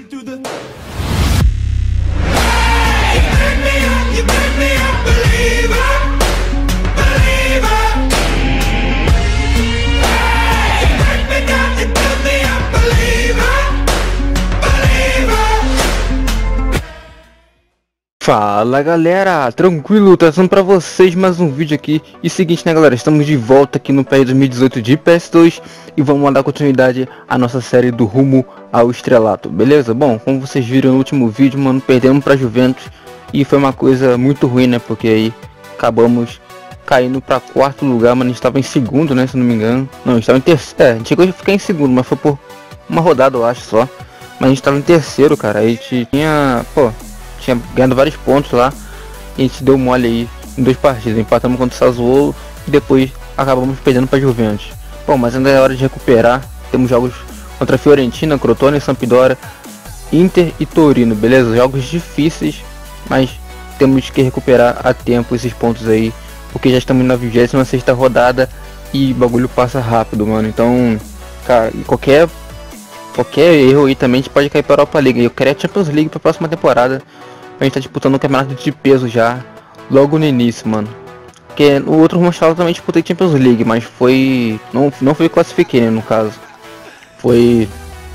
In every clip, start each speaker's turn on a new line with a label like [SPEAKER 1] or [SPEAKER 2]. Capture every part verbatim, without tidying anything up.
[SPEAKER 1] to the hey, you make me up, you make me a believer, believer. Hey, you break me down, you build me up, believer, believer.
[SPEAKER 2] Fala galera, tranquilo, trazendo pra vocês mais um vídeo aqui. E seguinte, né galera, estamos de volta aqui no P E S dois mil e dezoito de P S dois e vamos dar continuidade à nossa série do Rumo ao Estrelato, beleza? Bom, como vocês viram no último vídeo, mano, perdemos pra Juventus e foi uma coisa muito ruim, né? Porque aí acabamos caindo pra quarto lugar, mano. A gente estava em segundo, né, se não me engano. Não, a gente estava em terceiro, é, a gente chegou a ficar em segundo, mas foi por uma rodada, eu acho, só. Mas a gente estava em terceiro, cara, a gente tinha, pô, tinha ganhado vários pontos lá. E a gente deu mole aí em duas partidas, empatamos contra o Sassuolo e depois acabamos perdendo pra Juventus. Bom, mas ainda é hora de recuperar. Temos jogos contra Fiorentina, Crotone, Sampdoria, Inter e Torino, beleza? Jogos difíceis, mas temos que recuperar a tempo esses pontos aí, porque já estamos na vigésima sexta rodada e o bagulho passa rápido, mano. Então, cara, qualquer qualquer erro aí também a gente pode cair para a Europa League. Eu queria a Champions League para a próxima temporada. A gente tá disputando o campeonato de peso já logo no início, mano. Porque no outro Mundial também disputei Champions League, mas foi não não foi classifiquei, né, no caso. Foi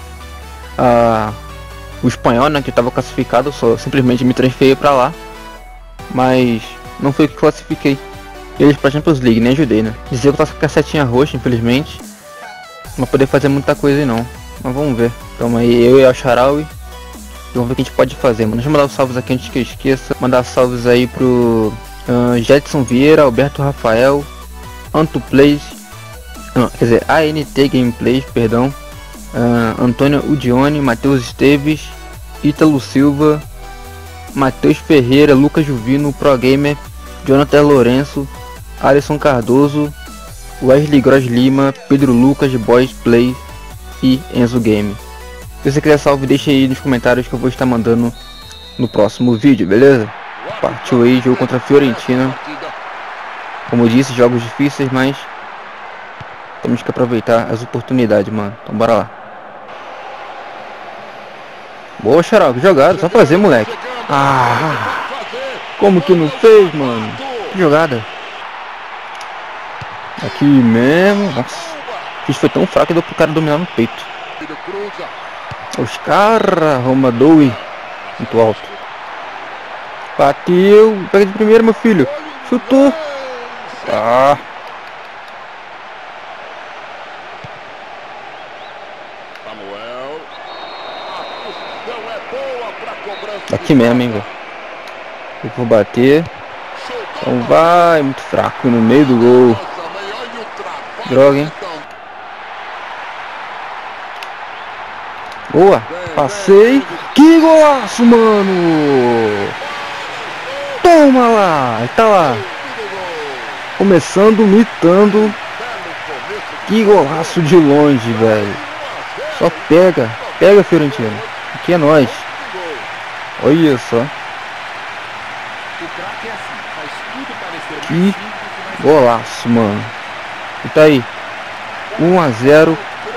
[SPEAKER 2] a o espanhol, né, que estava classificado, só simplesmente me transferi para lá. Mas não foi que classifiquei eles para Champions League, nem ajudei, né? Dizer que eu tava com a setinha roxa, infelizmente. Não vou poder fazer muita coisa aí não. Mas vamos ver. Então aí eu e a Sharawi. Vamos ver o que a gente pode fazer, mano. Deixa eu mandar os salves aqui antes que eu esqueça. Mandar salves aí pro uh, Jetson Vieira, Alberto Rafael, Anto Plays, não, quer dizer, A N T Gameplays, perdão, uh, Antônio Udione, Matheus Esteves, Ítalo Silva, Matheus Ferreira, Lucas Juvino, Pro Gamer, Jonathan Lourenço, Alisson Cardoso, Wesley Gross Lima, Pedro Lucas, Boys Play e Enzo Game. Se você quiser salve, deixa aí nos comentários que eu vou estar mandando no próximo vídeo, beleza? Partiu aí, jogo contra a Fiorentina. Como eu disse, jogos difíceis, mas temos que aproveitar as oportunidades, mano. Então bora lá. Boa, Xarope, jogada, só fazer, moleque. Ah, como que não fez, mano? Que jogada. Aqui mesmo. Nossa, isso foi tão fraco que deu pro cara dominar no peito. Os caras, Roma Doe, muito alto. Bateu, pega de primeiro, meu filho. Chutou. Ah. Aqui mesmo, hein, velho. Eu vou bater. Então vai, muito fraco no meio do gol. Droga, hein. Boa, passei. Que golaço, mano. Toma lá, tá lá. Começando, mitando. Que golaço de longe, velho. Só pega, pega, Fiorentina. Aqui é nóis. Olha só. Que golaço, mano. E tá aí, um a zero.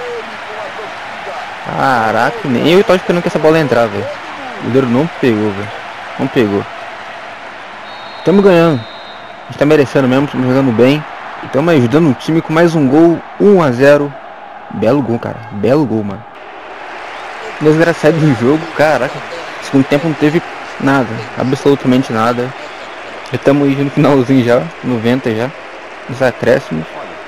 [SPEAKER 2] Caraca, nem eu tava esperando que essa bola entrar, velho. O goleiro não pegou, velho. Não pegou. Estamos ganhando. A gente tá merecendo mesmo, estamos jogando bem. Estamos ajudando o time com mais um gol, um a zero. Belo gol, cara. Belo gol, mano. Desgraçado do jogo, caraca. Segundo tempo não teve nada, absolutamente nada. Já estamos aí no finalzinho já, noventa já. Nos acréscimos.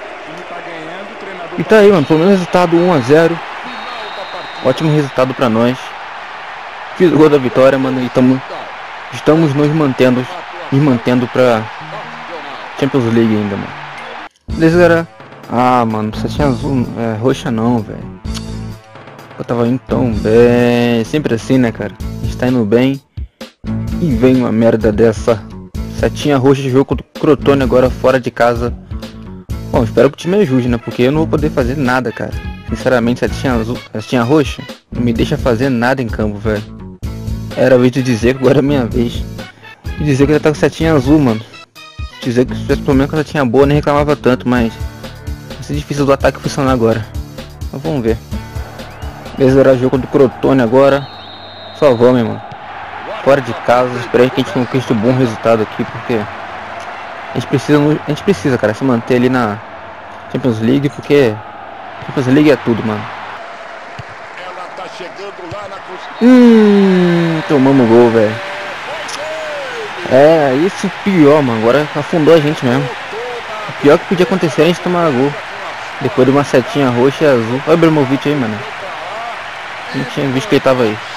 [SPEAKER 2] E tá aí, mano. Pelo menos resultado um a zero. Ótimo resultado pra nós. Fiz o gol da vitória, mano. E tamo, estamos nos mantendo, nos mantendo pra Champions League ainda, mano. Beleza, galera. Ah, mano, você tinha azul, é, roxa não, velho. Eu tava indo tão bem. Sempre assim, né, cara? A gente tá indo bem e vem uma merda dessa. Setinha roxa de jogo contra o Crotone agora fora de casa. Bom, espero que o time ajude, né? Porque eu não vou poder fazer nada, cara. Sinceramente, setinha azul, setinha roxa não me deixa fazer nada em campo, velho. Era a vez de dizer que agora é minha vez. E dizer que já tá com setinha azul, mano. Dizer que se tivesse pelo menos com a setinha boa, nem reclamava tanto, mas vai ser difícil do ataque funcionar agora. Mas vamos ver. Beleza, era jogo do Crotone agora. Só vamos, irmão. Fora de casa, esperei que a gente conquiste um bom resultado aqui, porque a gente precisa, a gente precisa, cara, se manter ali na Champions League, porque Champions League é tudo, mano. Hum, tomamos gol, velho. É, isso pior, mano. Agora afundou a gente mesmo. O pior que podia acontecer é a gente tomar gol. Depois de uma setinha roxa e azul. Olha o Ibrahimovic aí, mano. Não tinha visto que ele tava aí.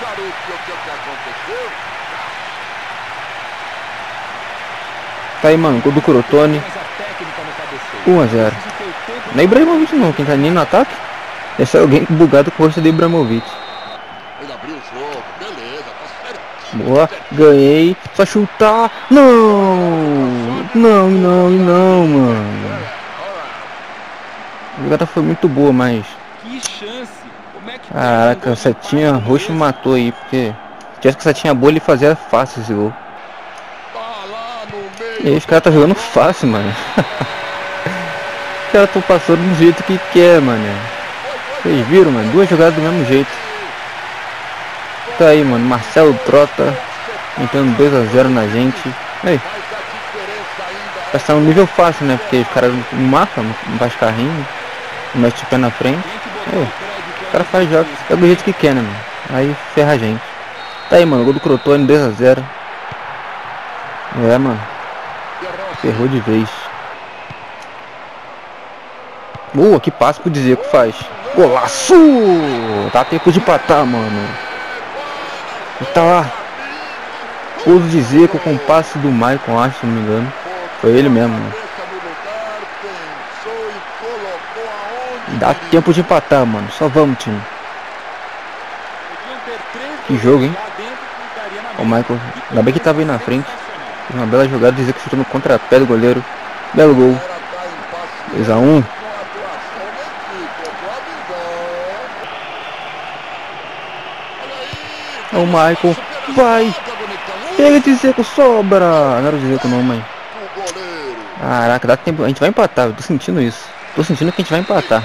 [SPEAKER 2] Tá aí, mano, gol do Crotone. um a zero. Não é Ibrahimovic não, quem tá nem no ataque. Esse é alguém bugado com o rosto de Ibrahimovic. Boa, ganhei. Só chutar. Não! Não, não, não, mano. A jogada foi muito boa, mas... Caraca, a setinha roxa matou aí, porque... Se tivesse que a setinha boa, ele fazia fácil esse gol. E aí os caras tá jogando fácil, mano. Os caras tão passando do jeito que quer, mano. Vocês viram, mano? Duas jogadas do mesmo jeito. Tá aí, mano. Marcelo Trota entrando dois a zero na gente. Aí. Vai estar um nível fácil, né? Porque os caras não marcam, não faz carrinho, não mete o pé na frente. Aí. O cara faz jogos. É do jeito que quer, né, mano? Aí ferra a gente. Tá aí, mano. Gol do Crotone, dois a zero. É, mano. Ferrou de vez. Boa, que passe pro Dzeko faz. Golaço! Tá tempo de empatar, mano. E tá lá. O Dzeko com o passe do Maicon, acho, se não me engano. Foi ele mesmo, mano. Dá tempo de empatar, mano. Só vamos, time. Que jogo, hein? O Michael, ainda bem que tava aí na frente. Uma bela jogada, dizer que chutou no contrapé do goleiro. Belo gol. dois a um. É o Michael. Vai. Pega de Dzeko, sobra. Não era o Dzeko não, mãe. Caraca, dá tempo. A gente vai empatar. Eu tô sentindo isso. Tô sentindo que a gente vai empatar.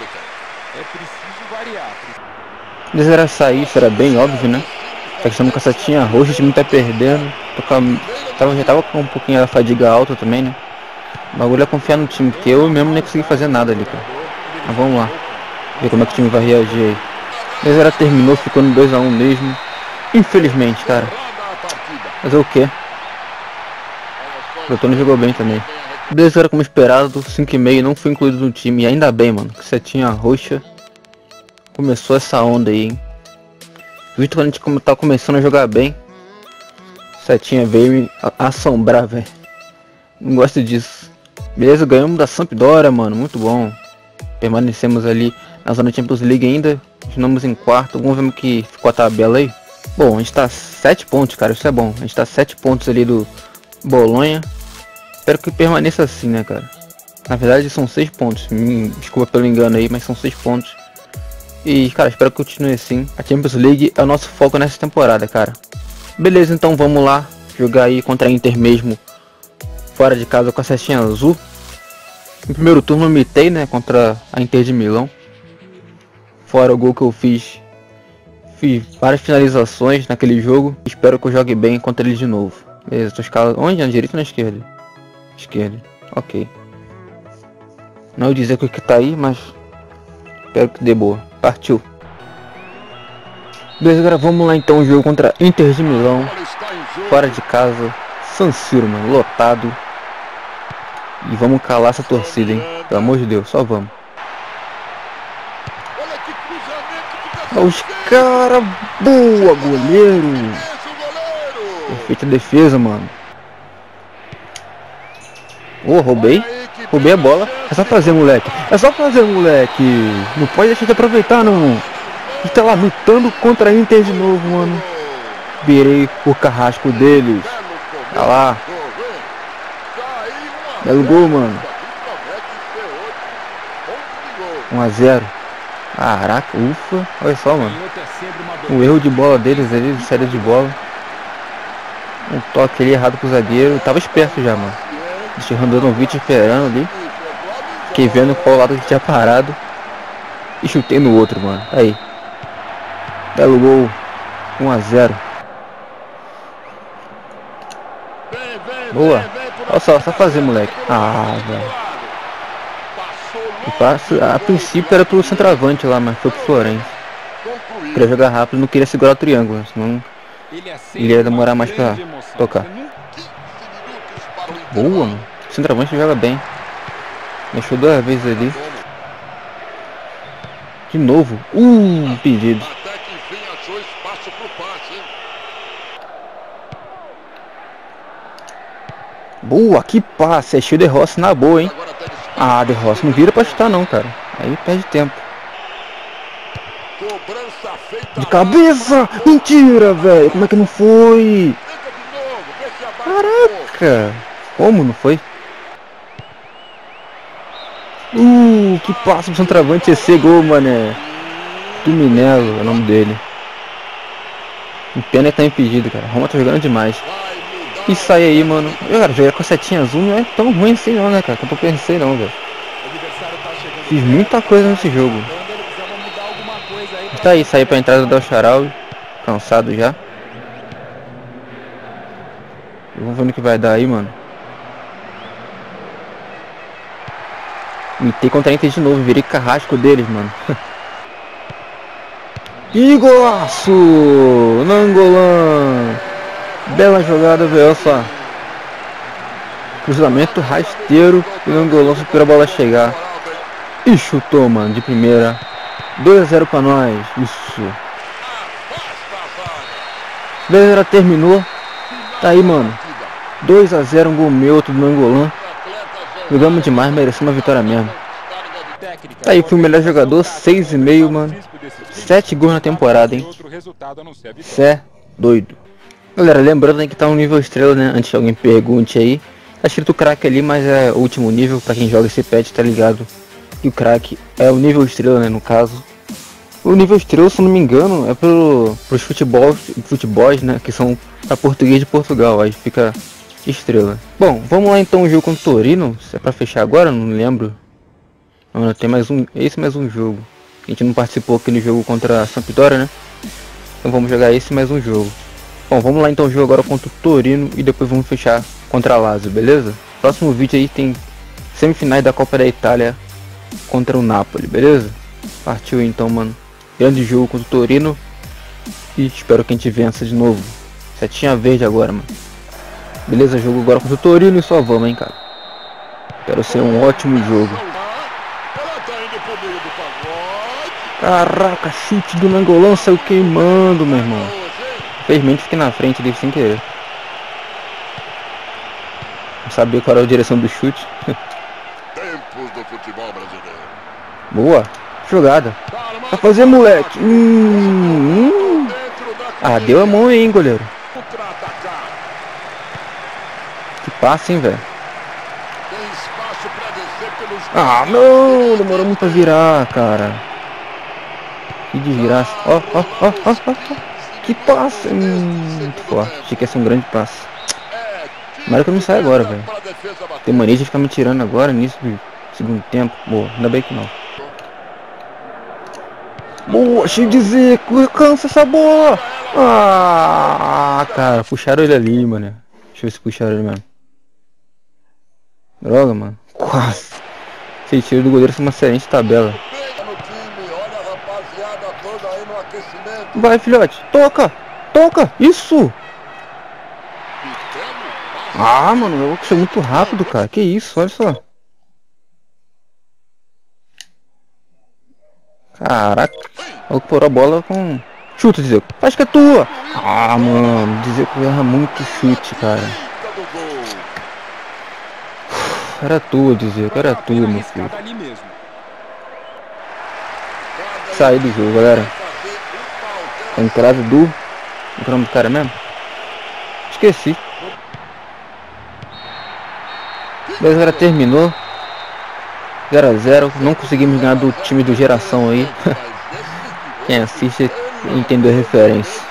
[SPEAKER 2] Se era sair, isso era bem óbvio, né? Tá que estamos com a setinha roxa, o time tá perdendo. Tô com a... tava, já tava com um pouquinho a fadiga alta também, né? O bagulho é confiar no time, porque eu mesmo nem consegui fazer nada ali, cara. Mas vamos lá. Ver como é que o time vai reagir aí. dez a zero terminou, ficou no dois a um mesmo. Infelizmente, cara. Fazer o quê? O Crotone jogou bem também. dez a zero como esperado, cinco e meio não foi incluído no time. E ainda bem, mano, que setinha roxa começou essa onda aí, hein? Visto quando a gente tá começando a jogar bem, setinha veio me assombrar, velho. Não gosto disso. Beleza, ganhamos da Sampdoria, mano, muito bom. Permanecemos ali na zona Champions League ainda. Continuamos em quarto. Vamos ver como que ficou a tabela aí. Bom, a gente tá sete pontos, cara, isso é bom. A gente tá sete pontos ali do Bolonha. Espero que permaneça assim, né, cara. Na verdade são seis pontos. Me desculpa pelo engano aí, mas são seis pontos. E, cara, espero que continue assim. A Champions League é o nosso foco nessa temporada, cara. Beleza, então vamos lá jogar aí contra a Inter mesmo, fora de casa com a setinha azul. No primeiro turno eu mitei, né, contra a Inter de Milão. Fora o gol que eu fiz. Fiz várias finalizações naquele jogo. Espero que eu jogue bem contra ele de novo. Beleza, tô escalando. Onde? Na direita ou na esquerda? Esquerda. Ok. Não ia dizer que o que tá aí, mas espero que dê boa. Partiu. Beleza, agora vamos lá então, o jogo contra Inter de Milão. Fora de casa. San Siro, mano, lotado. E vamos calar essa torcida, hein. Pelo amor de Deus, só vamos. Olha os caras. Boa, goleiro. Perfeita defesa, mano. Oh, roubei. Roubei a bola. É só fazer, moleque. É só fazer, moleque. Não pode deixar de aproveitar, não. A gente tá lá lutando contra a Inter de novo, mano. Virei o carrasco deles. Tá lá. Belo gol, mano. um a zero. Caraca, ufa. Olha só, mano. O erro de bola deles ali, de saída de bola. Um toque ali errado pro zagueiro. Tava esperto já, mano. Deixei o Randanovic esperando ali. Fiquei vendo qual lado que tinha parado. E chutei no outro, mano. Aí. Belo gol. um a zero. Boa. Olha só, só fazer, moleque. Ah, velho. O passe, a princípio era pro centroavante lá, mas foi pro Florencio. Queria jogar rápido, não queria segurar o triângulo, senão ele ia demorar mais pra tocar. Boa, mano. O centroavante joga bem. Mexeu duas vezes ali. De novo. Uh, pedido. Boa, que passe. Achei o De Rossi na boa, hein. Ah, De Rossi não vira pra chutar não, cara. Aí perde tempo. De cabeça! Mentira, velho. Como é que não foi? Caraca. Como não foi? Uh, que passe pro centroavante. Esse gol, mané. Do Minello é o nome dele. O pena tá impedido, cara. Roma tá jogando demais. E sai aí, mano. Eu, cara, jogar com a setinha azul não é tão ruim assim não, né, cara? Que eu pensei não, velho. Fiz muita coisa nesse jogo. Tá aí, saí pra entrada do Charal. Cansado já. Vamos ver no que vai dar aí, mano. Mitei contra a Inter de novo. Virei carrasco deles, mano. Que golaço! Nangolan! Bela jogada, velho, só. Cruzamento rasteiro. E o Nangolan supera a bola chegar. E chutou, mano, de primeira. dois a zero pra nós. Isso. Beleza, terminou. Tá aí, mano. dois a zero, um gol meu, outro do Nangolan. Jogamos demais, merecemos uma vitória mesmo. Tá aí, fui o melhor jogador, seis e meio, mano. sete gols na temporada, hein. Cê é doido. Galera, lembrando, né, que tá um nível estrela, né? Antes que alguém pergunte aí. Tá escrito craque ali, mas é o último nível. Pra quem joga esse patch, tá ligado? E o craque é o nível estrela, né, no caso. O nível estrela, se não me engano, é pro, pros futebol, futebols, né, que são pra português de Portugal. Aí fica estrela. Bom, vamos lá então o jogo contra o Torino. Se é pra fechar agora, não lembro. Não, tem mais um, esse mais um jogo. A gente não participou aqui no jogo contra a Sampdoria, né? Então vamos jogar esse mais um jogo. Bom, vamos lá então o jogo agora contra o Torino e depois vamos fechar contra a Lazio, beleza? Próximo vídeo aí tem semifinais da Copa da Itália contra o Napoli, beleza? Partiu então, mano. Grande jogo contra o Torino. E espero que a gente vença de novo. Setinha verde agora, mano. Beleza, jogo agora contra o Torino e só vamos, hein, cara. Quero ser um ótimo jogo. Caraca, chute do Nangolan, saiu queimando, meu irmão. Infelizmente fiquei na frente dele sem querer. Não sabia qual era a direção do chute.
[SPEAKER 1] Tempos do futebol brasileiro.
[SPEAKER 2] Boa, jogada. Vai fazer, moleque. Hum, hum. Ah, deu a mão aí, hein, goleiro. Que passe, hein, velho. Ah, não, demorou muito pra virar, cara. Que desgraça. Ó, ó, ó, ó, ó. Que passe. Hum, muito forte. Achei que ia ser um grande passe. Tomara que eu não saia agora, velho. Tem mania de ficar me tirando agora, nisso do segundo tempo. Boa, ainda bem que não. Boa, cheio de zico. Cansa essa bola. Ah, cara, puxaram ele ali, mano. Deixa eu ver se puxaram ele mesmo. Droga, mano. Quase. Esse tiro do goleiro foi uma excelente tabela. Vai, filhote. Toca. Toca. Isso. Ah, mano. Eu sou muito rápido, cara. Que isso, olha só. Caraca. Eu pôr a bola com... Chuta, Dzeko. Acho que é tua. Ah, mano. Dzeko erra muito chute, cara. Era tua, Dzeko. Era tua, meu filho. Saí do jogo, galera. Entrada do... O nome do cara mesmo? Esqueci. Beleza, galera, terminou. zero a zero. Não conseguimos ganhar do time do Geração aí. Quem assiste entendeu a referência.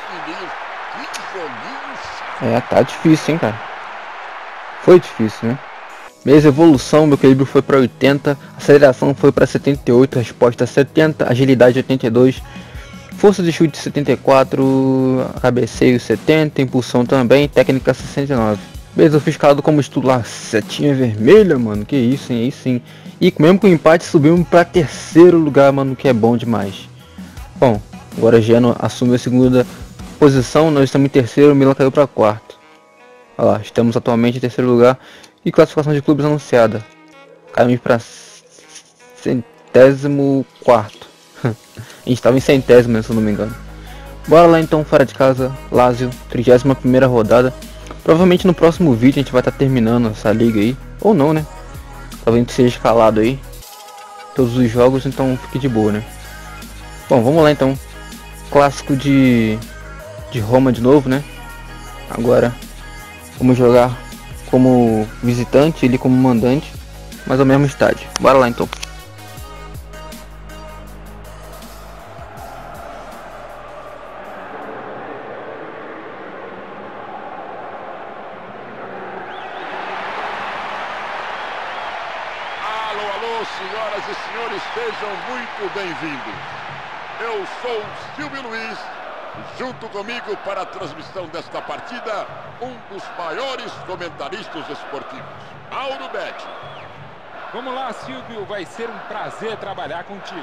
[SPEAKER 2] É, tá difícil, hein, cara. Foi difícil, né? Beleza, evolução, meu equilíbrio foi para oitenta. Aceleração foi para setenta e oito. Resposta setenta. Agilidade oitenta e dois. Força de chute setenta e quatro, cabeceio setenta, impulsão também, técnica sessenta e nove. Beleza, eu fui escalado como titular, setinha vermelha, mano, que isso, hein, aí sim. E mesmo com o empate subimos para terceiro lugar, mano, que é bom demais. Bom, agora Genoa assume a segunda posição, nós estamos em terceiro, o Milan caiu para quarto. Olha lá, estamos atualmente em terceiro lugar e classificação de clubes anunciada. Caímos para centésimo quarto. A gente estava em centésimo, né, se eu não me engano. Bora lá então, fora de casa, Lazio, trigésima primeira rodada. Provavelmente no próximo vídeo a gente vai estar tá terminando essa liga aí, ou não, né? Talvez a gente seja escalado aí todos os jogos, então fique de boa, né? Bom, vamos lá então. Clássico de de Roma de novo, né? Agora vamos jogar como visitante, ele como mandante, mas ao mesmo estádio. Bora lá então.
[SPEAKER 3] Senhoras e senhores, sejam muito bem-vindos. Eu sou Silvio Luiz, junto comigo para a transmissão desta partida, um dos maiores comentaristas esportivos, Mauro Betti.
[SPEAKER 4] Vamos lá, Silvio, vai ser um prazer trabalhar contigo.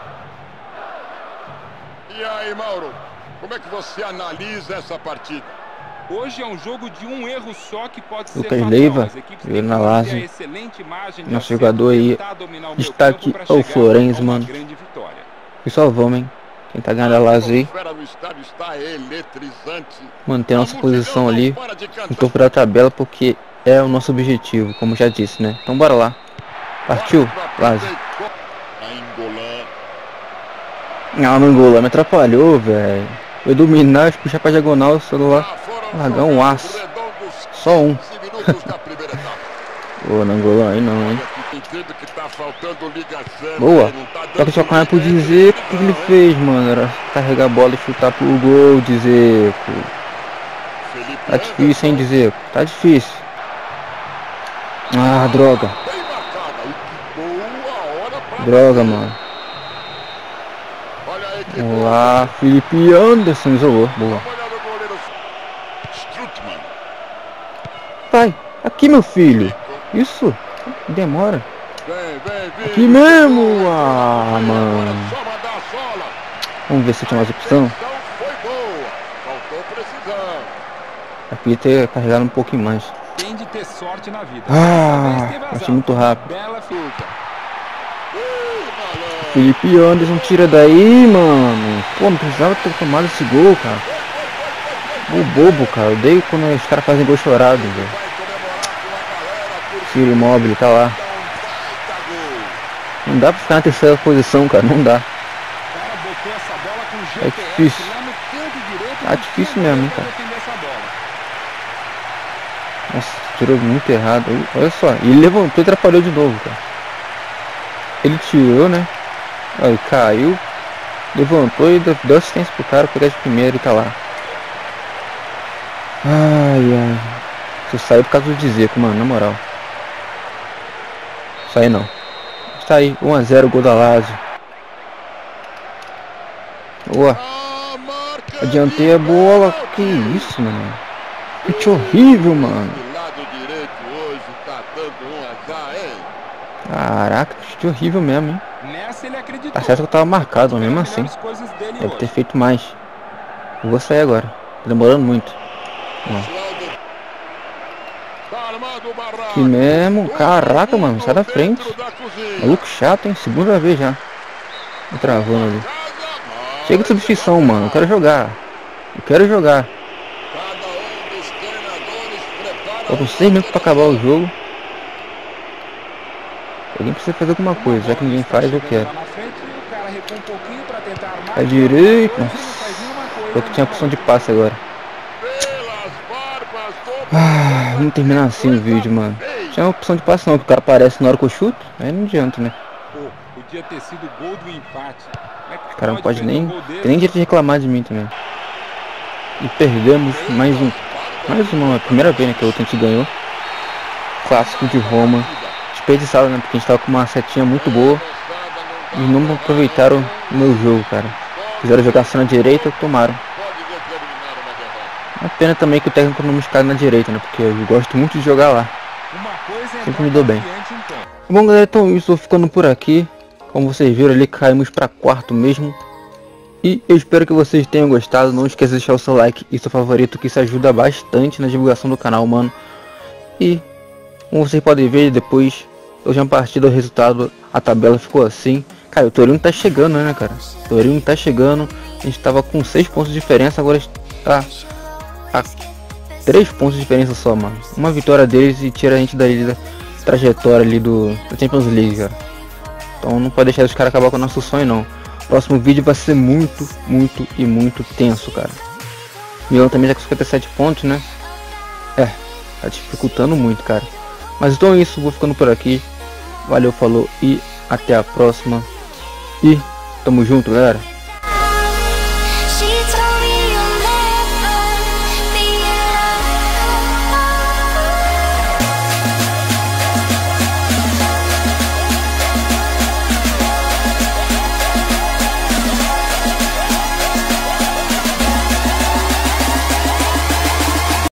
[SPEAKER 3] E aí, Mauro, como é que você analisa essa partida?
[SPEAKER 4] Hoje é um jogo de um erro só que pode ser
[SPEAKER 2] Lucas Leiva, veio na Lazio. Nosso jogador aí, destaque ao Florenzi, mano. E só vamos, hein. Quem tá ganhando a Lazio aí, manter nossa posição ali no topo da tabela, porque é o nosso objetivo, como já disse, né. Então bora lá. Partiu, Lazio. Não, não engolou, me atrapalhou, velho. Eu dominar, puxar pra diagonal, o celular largar um aço. Só um. Pô, não engolou aí não, hein. Boa. Só que só corre pro Dzeko. O que ele fez, mano? Era carregar a bola e chutar pro gol, Dzeko. Tá difícil, hein, Dzeko. Tá difícil. Ah, droga. Droga, mano. Vamos lá, Felipe Anderson isolou. Boa. Vai, aqui meu filho. Isso, demora. Aqui mesmo. Ah, mano. Vamos ver se tinha mais opção. Aqui ter carregado um pouquinho mais.
[SPEAKER 4] Tem de ter sorte na vida.
[SPEAKER 2] Ah, achei muito rápido. Felipe Anderson tira daí, mano. Pô, não precisava ter tomado esse gol, cara. Gol bobo, cara. Eu odeio quando os caras fazem gol chorado, velho. Ciro Immobile tá lá. Não dá pra ficar na terceira posição, cara. Não dá. É difícil. Tá difícil mesmo, hein, cara. Nossa, tirou muito errado. Olha só. E ele levantou e atrapalhou de novo, cara. Ele tirou, né? Aí caiu, levantou e deu assistência pro cara pegar de primeiro e tá lá. Ai, ai. Isso saiu por causa do Dzeko, mano, na moral. Isso aí não. Está aí, um a zero, gol da Lazio. Boa. Adiantei a bola. Que isso, mano. Que horrível, mano. Caraca, que horrível mesmo, hein. Tá certo que eu tava marcado, mas mesmo assim deve ter feito mais. Eu vou sair agora, tá demorando muito. Que mesmo, caraca, mano, sai da frente. Maluco chato, hein, segunda vez já. Tô travando ali. Chega de substituição, mano, eu quero jogar. Eu quero jogar. Faltam seis minutos pra acabar o jogo. Alguém precisa fazer alguma coisa, já que ninguém faz, eu quero. É direito. Nossa, eu que tinha opção de passe agora. Ah, vamos terminar assim o vídeo, mano. Tinha opção de passe não, porque o cara aparece na hora que eu chuto. Aí não adianta, né?
[SPEAKER 4] Podia ter sido gol do empate.
[SPEAKER 2] Os caras não podem nem, tem nem direito de reclamar de mim também. E perdemos mais um. Mais uma, primeira vez, né, que a outra a gente ganhou. Clássico de Roma. Desperdiçado, né? Porque a gente tava com uma setinha muito boa e não aproveitaram o meu jogo, cara. Quiseram jogar só na direita, tomaram.
[SPEAKER 3] Pode determinar uma derrota.
[SPEAKER 2] Uma pena também que o técnico não me escala na direita, né? Porque eu gosto muito de jogar lá.
[SPEAKER 4] Uma coisa é
[SPEAKER 2] Sempre
[SPEAKER 4] entrar
[SPEAKER 2] me dou bem.
[SPEAKER 4] confiante em campo.
[SPEAKER 2] Bom, galera, então eu estou ficando por aqui. Como vocês viram ali, caímos para quarto mesmo. E eu espero que vocês tenham gostado. Não esqueça de deixar o seu like e seu favorito, que isso ajuda bastante na divulgação do canal, mano. E como vocês podem ver depois, hoje uma partida, o resultado, a tabela ficou assim. Cara, o Torino tá chegando, né, cara? O Torino tá chegando. A gente tava com seis pontos de diferença, agora está a três pontos de diferença só, mano. Uma vitória deles e tira a gente dali da trajetória ali do da Champions League, cara. Então não pode deixar os caras acabar com o nosso sonho, não. Próximo vídeo vai ser muito, muito e muito tenso, cara. Milan também já com cinquenta e sete pontos, né? É, tá dificultando muito, cara. Mas então é isso, vou ficando por aqui. Valeu, falou e até a próxima. E tamo junto, galera.